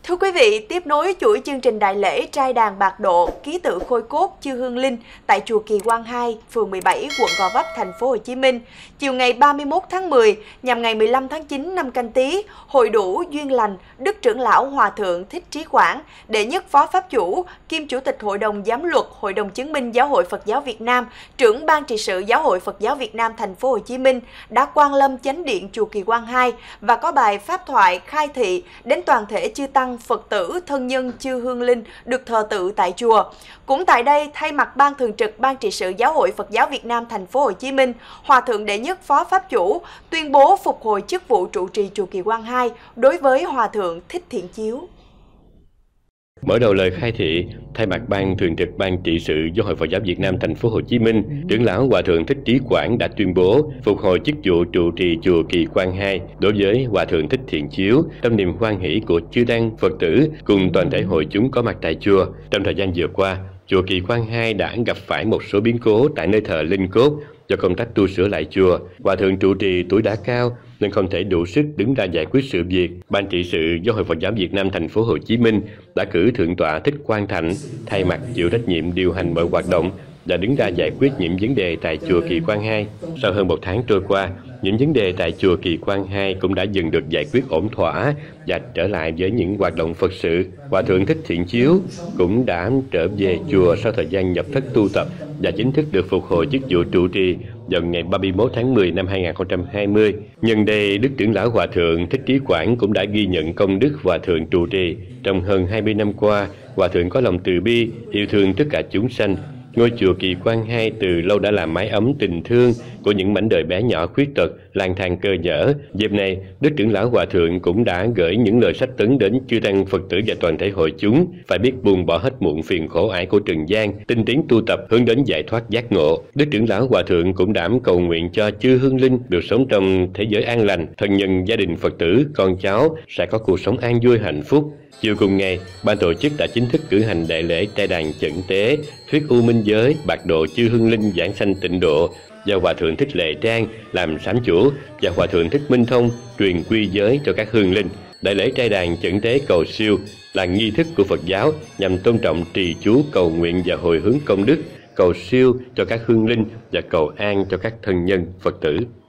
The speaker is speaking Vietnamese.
Thưa quý vị, tiếp nối chuỗi chương trình đại lễ trai đàn bạc độ, ký tự khôi cốt Chư Hương Linh tại chùa Kỳ Quan 2, phường 17, quận Gò Vấp, thành phố Hồ Chí Minh, chiều ngày 31 tháng 10 nhằm ngày 15 tháng 9 năm Canh Tý, hội đủ duyên lành Đức trưởng lão Hòa thượng Thích Trí Quảng, đệ nhất phó pháp chủ, kiêm chủ tịch Hội đồng Giám luật Hội đồng Chứng minh Giáo hội Phật giáo Việt Nam, trưởng ban trị sự Giáo hội Phật giáo Việt Nam thành phố Hồ Chí Minh đã quang lâm chánh điện chùa Kỳ Quan 2 và có bài pháp thoại khai thị đến toàn thể chư tăng, Phật tử, thân nhân Chư Hương Linh được thờ tự tại chùa. Cũng tại đây, thay mặt Ban Thường trực Ban trị sự Giáo hội Phật giáo Việt Nam thành phố Hồ Chí Minh, Hòa thượng đệ nhất phó pháp chủ tuyên bố phục hồi chức vụ trụ trì chùa Kỳ Quan 2 đối với Hòa thượng Thích Thiện Chiếu. Mở đầu lời khai thị, thay mặt Ban Thường trực Ban trị sự Giáo hội Phật giáo Việt Nam thành phố Hồ Chí Minh, trưởng lão Hòa thượng Thích Trí Quảng đã tuyên bố phục hồi chức vụ trụ trì chùa Kỳ Quan 2 đối với Hòa thượng Thích Thiện Chiếu trong niềm hoan hỷ của chư tăng, Phật tử cùng toàn thể hội chúng có mặt tại chùa. Trong thời gian vừa qua, chùa Kỳ Quan 2 đã gặp phải một số biến cố tại nơi thờ linh cốt. Do công tác tu sửa lại chùa, Hòa thượng trụ trì tuổi đã cao nên không thể đủ sức đứng ra giải quyết sự việc. Ban trị sự Giáo hội Phật giáo Việt Nam thành phố Hồ Chí Minh đã cử Thượng tọa Thích Quang Thạnh thay mặt chịu trách nhiệm điều hành mọi hoạt động và đứng ra giải quyết những vấn đề tại chùa Kỳ Quan 2. Sau hơn một tháng trôi qua, những vấn đề tại chùa Kỳ Quan 2 cũng đã dần được giải quyết ổn thỏa và trở lại với những hoạt động Phật sự. Hòa thượng Thích Thiện Chiếu cũng đã trở về chùa sau thời gian nhập thất tu tập và chính thức được phục hồi chức vụ trụ trì vào ngày 31 tháng 10 năm 2020. Nhân đây, Đức trưởng lão Hòa thượng Thích Trí Quảng cũng đã ghi nhận công đức Hòa thượng trụ trì. Trong hơn 20 năm qua, Hòa thượng có lòng từ bi, yêu thương tất cả chúng sanh. Ngôi chùa Kỳ Quan 2 từ lâu đã làm mái ấm tình thương của những mảnh đời bé nhỏ khuyết tật, lang thang cơ nhở. Dịp này, Đức trưởng lão Hòa thượng cũng đã gửi những lời sách tấn đến chư tăng, Phật tử và toàn thể hội chúng phải biết buông bỏ hết muộn phiền khổ ải của trần gian, tinh tiến tu tập hướng đến giải thoát giác ngộ. Đức trưởng lão Hòa thượng cũng đảm cầu nguyện cho chư hương linh được sống trong thế giới an lành, thân nhân gia đình Phật tử, con cháu sẽ có cuộc sống an vui hạnh phúc. Chiều cùng ngày, ban tổ chức đã chính thức cử hành đại lễ trai đàn chẩn tế, thuyết u minh giới, bạc độ chư hương linh giảng sanh tịnh độ do Hòa thượng Thích Lệ Trang làm sám chủ và Hòa thượng Thích Minh Thông truyền quy giới cho các hương linh. Đại lễ trai đàn chẩn tế cầu siêu là nghi thức của Phật giáo nhằm tôn trọng trì chú, cầu nguyện và hồi hướng công đức, cầu siêu cho các hương linh và cầu an cho các thân nhân Phật tử.